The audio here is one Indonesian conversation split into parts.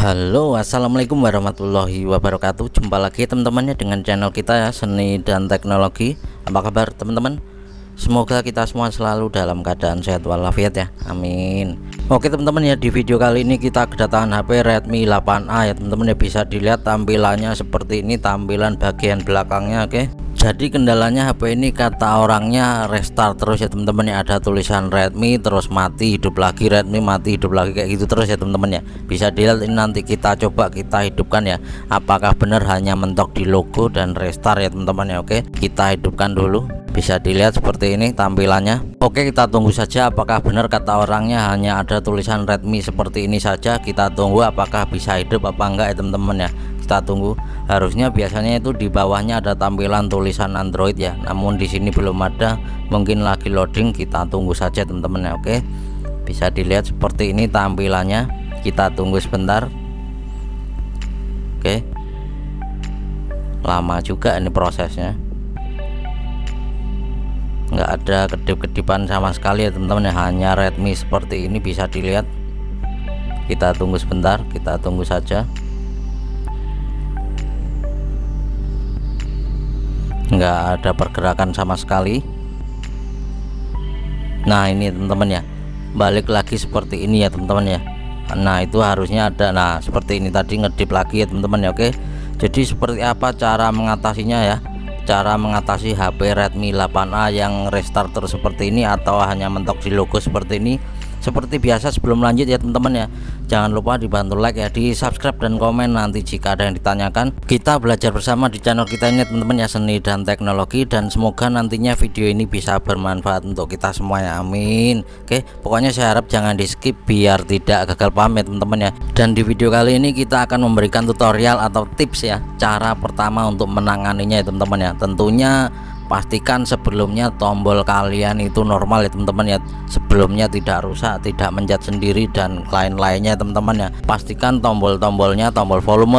Halo, assalamualaikum warahmatullahi wabarakatuh. Jumpa lagi teman-temannya dengan channel kita ya, Seni dan Teknologi. Apa kabar teman-teman? Semoga kita semua selalu dalam keadaan sehat walafiat ya, amin. Oke teman-teman ya, di video kali ini kita kedatangan HP Redmi 8A ya teman-teman ya. Bisa dilihat tampilannya seperti ini, tampilan bagian belakangnya. Oke, jadi kendalanya HP ini kata orangnya restart terus ya teman-teman ya. Ada tulisan Redmi terus mati hidup lagi, Redmi mati hidup lagi, kayak gitu terus ya teman-teman ya. Bisa dilihat ini, nanti kita coba kita hidupkan ya, apakah benar hanya mentok di logo dan restart ya teman-teman ya. Oke, kita hidupkan dulu. Bisa dilihat seperti ini tampilannya. Oke, kita tunggu saja apakah benar kata orangnya hanya ada tulisan Redmi seperti ini saja. Kita tunggu apakah bisa hidup apa enggak ya teman-teman ya. Kita tunggu. Harusnya biasanya itu di bawahnya ada tampilan tulisan Android ya, namun di sini belum ada, mungkin lagi loading. Kita tunggu saja teman-teman ya. Oke, bisa dilihat seperti ini tampilannya. Kita tunggu sebentar. Oke, lama juga ini prosesnya, nggak ada kedip-kedipan sama sekali ya teman-teman ya, hanya Redmi seperti ini. Bisa dilihat. Kita tunggu sebentar, kita tunggu saja. Nggak ada pergerakan sama sekali. Nah ini teman-teman ya, balik lagi seperti ini ya teman-teman ya. Nah itu harusnya ada, nah seperti ini tadi ngedip lagi ya teman-teman ya. Oke, jadi seperti apa cara mengatasinya ya, cara mengatasi HP Redmi 8A yang restart terus seperti ini atau hanya mentok di logo seperti ini. Seperti biasa sebelum lanjut ya teman-teman ya, jangan lupa dibantu like ya, di subscribe dan komen nanti jika ada yang ditanyakan. Kita belajar bersama di channel kita ini teman-teman ya, Seni dan Teknologi, dan semoga nantinya video ini bisa bermanfaat untuk kita semua ya, amin. Oke, pokoknya saya harap jangan di skip biar tidak gagal paham ya teman-teman ya. Dan di video kali ini kita akan memberikan tutorial atau tips ya, cara pertama untuk menanganinya ya teman-teman ya. Tentunya pastikan sebelumnya tombol kalian itu normal ya teman-teman ya, sebelumnya tidak rusak, tidak mencet sendiri dan lain-lainnya teman-teman ya. Pastikan tombol-tombolnya, tombol volume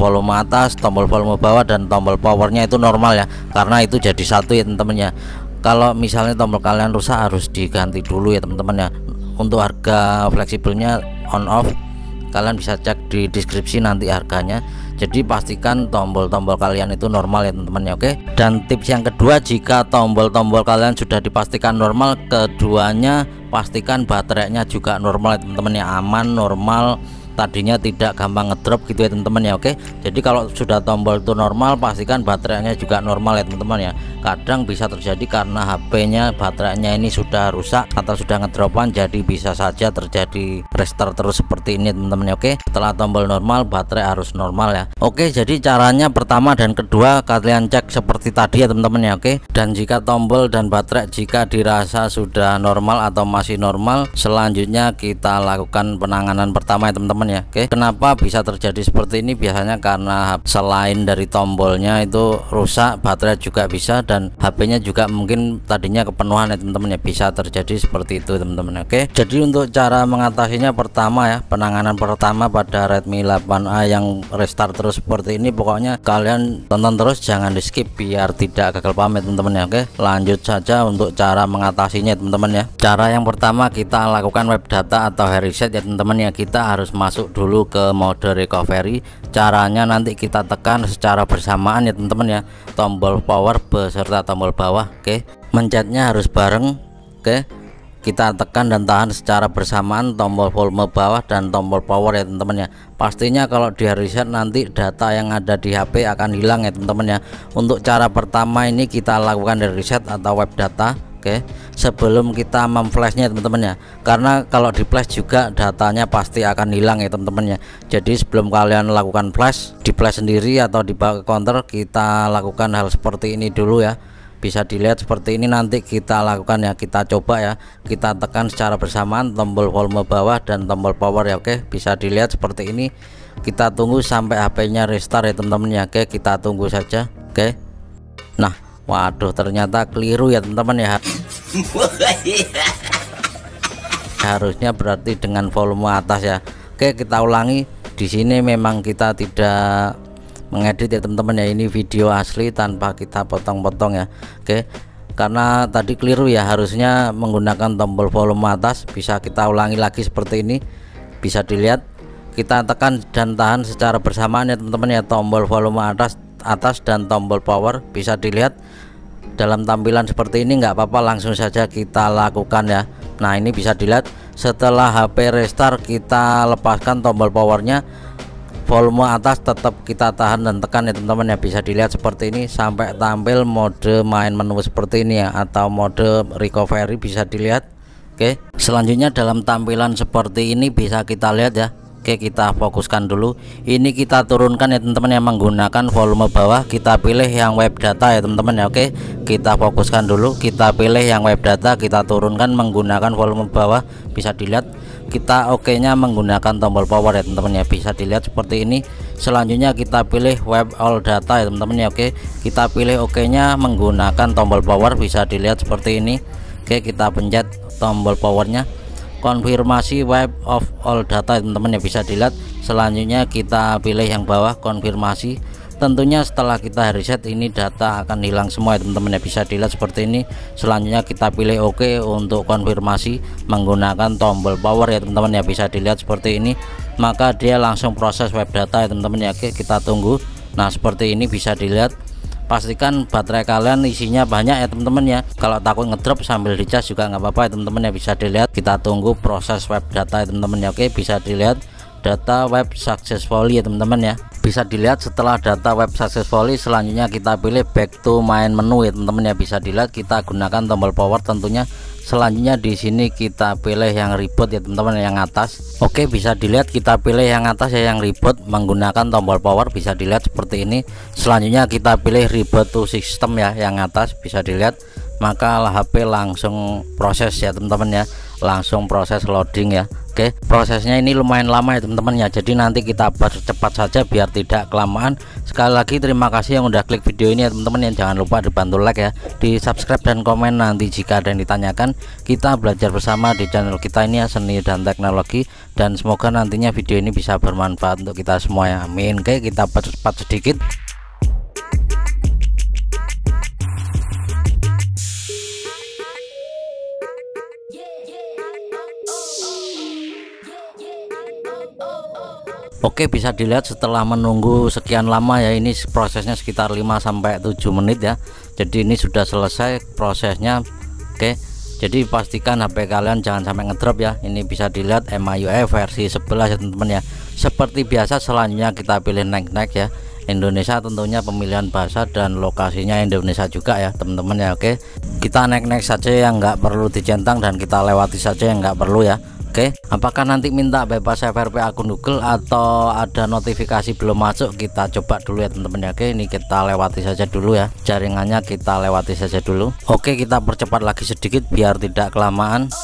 atas, tombol volume bawah, dan tombol powernya itu normal ya, karena itu jadi satu ya teman-teman ya. Kalau misalnya tombol kalian rusak harus diganti dulu ya teman-teman ya. Untuk harga fleksibelnya on off kalian bisa cek di deskripsi nanti harganya. Jadi pastikan tombol-tombol kalian itu normal ya teman-teman ya. Oke, dan tips yang kedua, jika tombol-tombol kalian sudah dipastikan normal, keduanya pastikan baterainya juga normal ya teman-teman ya, aman, normal, tadinya tidak gampang ngedrop gitu ya teman-teman ya. Oke, jadi kalau sudah tombol itu normal, pastikan baterainya juga normal ya teman-teman ya. Kadang bisa terjadi karena HP-nya baterainya ini sudah rusak atau sudah ngedropan, jadi bisa saja terjadi restart terus seperti ini teman-teman ya. Oke, setelah tombol normal baterai harus normal ya. Oke, jadi caranya pertama dan kedua kalian cek seperti tadi ya teman-teman ya. Oke, dan jika tombol dan baterai jika dirasa sudah normal atau masih normal, selanjutnya kita lakukan penanganan pertama ya teman-teman ya. Oke, kenapa bisa terjadi seperti ini? Biasanya karena selain dari tombolnya itu rusak, baterai juga bisa, dan HP-nya juga mungkin tadinya kepenuhan ya teman-teman ya, bisa terjadi seperti itu teman-teman. Oke, jadi untuk cara mengatasinya pertama ya, penanganan pertama pada Redmi 8A yang restart terus seperti ini, pokoknya kalian tonton terus, jangan di skip biar tidak gagal paham ya teman-teman ya. Oke, lanjut saja untuk cara mengatasinya teman-teman ya. Cara yang pertama kita lakukan web data atau hard reset ya teman-teman ya. Kita harus masuk dulu ke mode recovery. Caranya nanti kita tekan secara bersamaan ya teman-teman ya, tombol power beserta tombol bawah. Oke, mencetnya harus bareng. Oke, kita tekan dan tahan secara bersamaan tombol volume bawah dan tombol power ya teman-teman ya. Pastinya kalau di reset nanti data yang ada di HP akan hilang ya teman-teman ya. Untuk cara pertama ini kita lakukan dari reset atau web data. Oke, sebelum kita memflashnya teman-teman ya, karena kalau di flash juga datanya pasti akan hilang ya teman-teman ya. Jadi sebelum kalian lakukan flash, di flash sendiri atau dibawa ke counter, kita lakukan hal seperti ini dulu ya. Bisa dilihat seperti ini, nanti kita lakukan ya, kita coba ya, kita tekan secara bersamaan tombol volume bawah dan tombol power ya. Oke, bisa dilihat seperti ini. Kita tunggu sampai HP-nya restart ya teman-teman ya. Oke, kita tunggu saja. Oke, nah waduh ternyata keliru ya teman-teman ya. Harusnya berarti dengan volume atas ya. Oke, kita ulangi. Di sini memang kita tidak mengedit ya teman-teman ya, ini video asli tanpa kita potong-potong ya. Oke, karena tadi keliru ya, harusnya menggunakan tombol volume atas. Bisa kita ulangi lagi seperti ini, bisa dilihat kita tekan dan tahan secara bersamaan ya teman-teman ya, tombol volume atas dan tombol power. Bisa dilihat dalam tampilan seperti ini, nggak apa-apa, langsung saja kita lakukan ya. Nah ini bisa dilihat setelah HP restart kita lepaskan tombol powernya, volume atas tetap kita tahan dan tekan ya teman-teman ya. Bisa dilihat seperti ini sampai tampil mode main menu seperti ini ya, atau mode recovery bisa dilihat. Oke, selanjutnya dalam tampilan seperti ini bisa kita lihat ya. Oke, kita fokuskan dulu. Ini kita turunkan ya teman-teman yang menggunakan volume bawah. Kita pilih yang web data ya teman-teman ya. Oke, kita fokuskan dulu. Kita pilih yang web data, kita turunkan menggunakan volume bawah. Bisa dilihat kita oke nya menggunakan tombol power ya teman-teman ya. Bisa dilihat seperti ini. Selanjutnya kita pilih web all data ya teman-teman ya. Oke, kita pilih oke nya menggunakan tombol power. Bisa dilihat seperti ini. Oke, kita pencet tombol powernya, konfirmasi web of all data teman-teman ya. Bisa dilihat selanjutnya kita pilih yang bawah, konfirmasi. Tentunya setelah kita reset ini data akan hilang semua ya teman-teman ya. Bisa dilihat seperti ini. Selanjutnya kita pilih oke untuk konfirmasi menggunakan tombol power ya teman-teman ya. Bisa dilihat seperti ini, maka dia langsung proses web data ya teman-teman ya. Oke, kita tunggu. Nah seperti ini bisa dilihat. Pastikan baterai kalian isinya banyak ya teman-teman ya. Kalau takut ngedrop sambil dicas juga nggak apa-apa ya teman-teman ya. Bisa dilihat, kita tunggu proses web data ya teman-teman ya. Oke, bisa dilihat data web successfully ya teman-teman ya. Bisa dilihat setelah data web successfully, selanjutnya kita pilih back to main menu ya teman-teman ya. Bisa dilihat kita gunakan tombol power tentunya. Selanjutnya di sini kita pilih yang reboot ya teman-teman, yang atas. Oke, bisa dilihat kita pilih yang atas ya, yang reboot menggunakan tombol power. Bisa dilihat seperti ini. Selanjutnya kita pilih reboot to system ya, yang atas. Bisa dilihat, maka HP langsung proses ya teman-teman ya, langsung proses loading ya. Oke, prosesnya ini lumayan lama ya teman-teman ya, jadi nanti kita percepat saja biar tidak kelamaan. Sekali lagi terima kasih yang udah klik video ini ya teman-teman, yang jangan lupa dibantu like ya, di subscribe dan komen nanti jika ada yang ditanyakan. Kita belajar bersama di channel kita ini ya, seni dan teknologi, dan semoga nantinya video ini bisa bermanfaat untuk kita semua ya, amin. Oke, kita percepat sedikit. Oke, bisa dilihat setelah menunggu sekian lama ya, ini prosesnya sekitar 5-7 menit ya. Jadi ini sudah selesai prosesnya. Oke, jadi pastikan HP kalian jangan sampai ngedrop ya. Ini bisa dilihat MIUI versi 11 ya teman-teman ya. Seperti biasa selanjutnya kita pilih next ya. Indonesia tentunya pemilihan bahasa dan lokasinya Indonesia juga ya teman-teman ya. Oke, kita next saja yang nggak perlu dicentang, dan kita lewati saja yang nggak perlu ya. Oke, apakah nanti minta bebas FRP akun Google atau ada notifikasi belum masuk? Kita coba dulu ya teman-teman ya. Oke, ini kita lewati saja dulu ya, jaringannya kita lewati saja dulu. Oke, kita percepat lagi sedikit biar tidak kelamaan.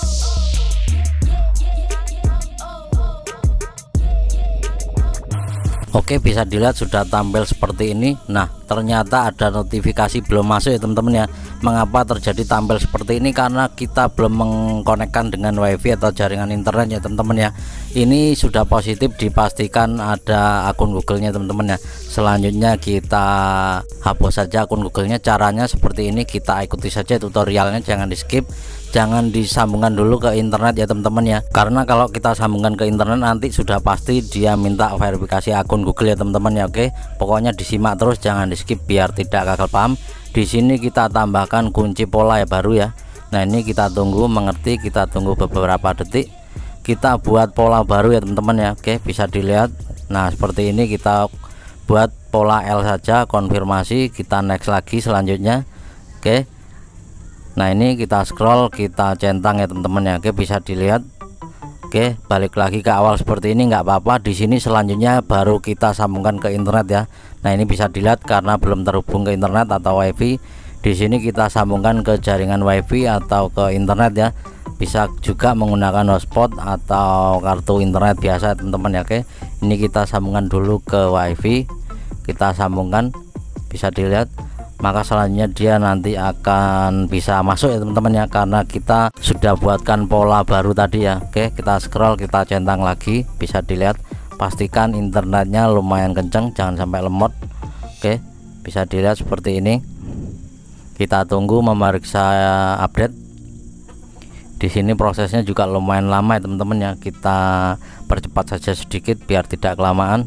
Oke, bisa dilihat sudah tampil seperti ini. Nah, ternyata ada notifikasi belum masuk ya teman-teman ya. Mengapa terjadi tampil seperti ini? Karena kita belum mengkonekkan dengan WiFi atau jaringan internet ya teman-teman ya. Ini sudah positif, dipastikan ada akun Google-nya teman-teman ya. Selanjutnya kita hapus saja akun Google-nya. Caranya seperti ini, kita ikuti saja tutorialnya, jangan di skip. Jangan disambungkan dulu ke internet ya teman-teman ya, karena kalau kita sambungkan ke internet nanti sudah pasti dia minta verifikasi akun Google ya teman-teman ya. Oke, pokoknya disimak terus, jangan di skip biar tidak gagal paham. Di sini kita tambahkan kunci pola ya baru ya. Nah ini kita tunggu mengerti, kita tunggu beberapa detik, kita buat pola baru ya teman-teman ya. Oke, bisa dilihat. Nah seperti ini kita buat pola L saja, konfirmasi, kita next lagi selanjutnya. Oke, nah ini kita scroll, kita centang ya teman-teman ya. Oke, bisa dilihat. Oke, balik lagi ke awal seperti ini, nggak apa-apa. Di sini selanjutnya baru kita sambungkan ke internet ya. Nah ini bisa dilihat karena belum terhubung ke internet atau WiFi. Di sini kita sambungkan ke jaringan WiFi atau ke internet ya. Bisa juga menggunakan hotspot atau kartu internet biasa teman-teman ya. Oke, ini kita sambungkan dulu ke WiFi, kita sambungkan, bisa dilihat. Maka selanjutnya dia nanti akan bisa masuk ya teman-teman ya, karena kita sudah buatkan pola baru tadi ya. Oke, kita scroll, kita centang lagi, bisa dilihat. Pastikan internetnya lumayan kenceng, jangan sampai lemot. Oke, bisa dilihat seperti ini. Kita tunggu memeriksa update. Di sini prosesnya juga lumayan lama ya teman-teman ya, kita percepat saja sedikit biar tidak kelamaan.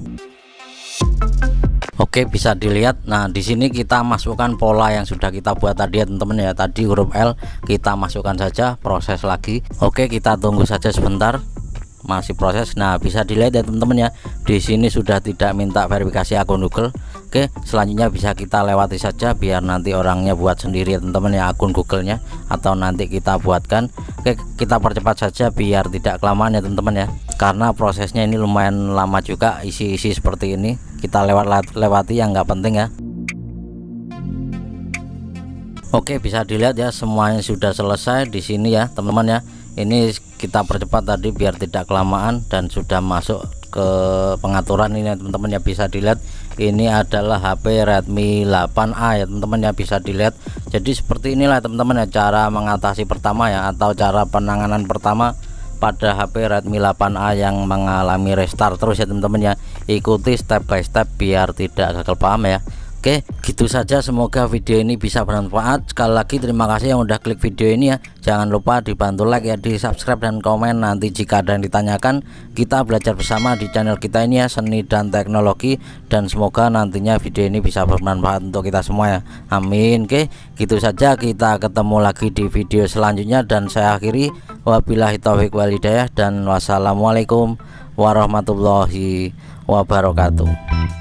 Oke, bisa dilihat. Nah, di sini kita masukkan pola yang sudah kita buat tadi ya teman-teman ya. Tadi huruf L kita masukkan saja, proses lagi. Oke, kita tunggu saja sebentar. Masih proses. Nah, bisa dilihat ya teman-teman ya. Di sini sudah tidak minta verifikasi akun Google. Oke, selanjutnya bisa kita lewati saja biar nanti orangnya buat sendiri ya teman-teman ya akun Google-nya, atau nanti kita buatkan. Oke, kita percepat saja biar tidak kelamaan ya teman-teman ya. Karena prosesnya ini lumayan lama juga, isi-isi seperti ini. Kita lewati yang nggak penting ya. Oke, bisa dilihat ya semuanya sudah selesai di sini ya teman-teman ya. Ini kita percepat tadi biar tidak kelamaan, dan sudah masuk ke pengaturan ini ya teman-teman ya. Bisa dilihat ini adalah HP Redmi 8A ya teman-teman ya, bisa dilihat. Jadi seperti inilah teman-teman ya cara mengatasi pertama ya, atau cara penanganan pertama pada HP Redmi 8A yang mengalami restart terus ya teman-teman ya. Ikuti step by step biar tidak gagal paham ya. Oke, gitu saja, semoga video ini bisa bermanfaat. Sekali lagi terima kasih yang udah klik video ini ya. Jangan lupa dibantu like ya, di subscribe dan komen. Nanti jika ada yang ditanyakan, kita belajar bersama di channel kita ini ya, seni dan teknologi. Dan semoga nantinya video ini bisa bermanfaat untuk kita semua ya, amin. Oke, gitu saja, kita ketemu lagi di video selanjutnya, dan saya akhiri wabillahi taufiq wal hidayah, dan wassalamualaikum warahmatullahi wabarakatuh.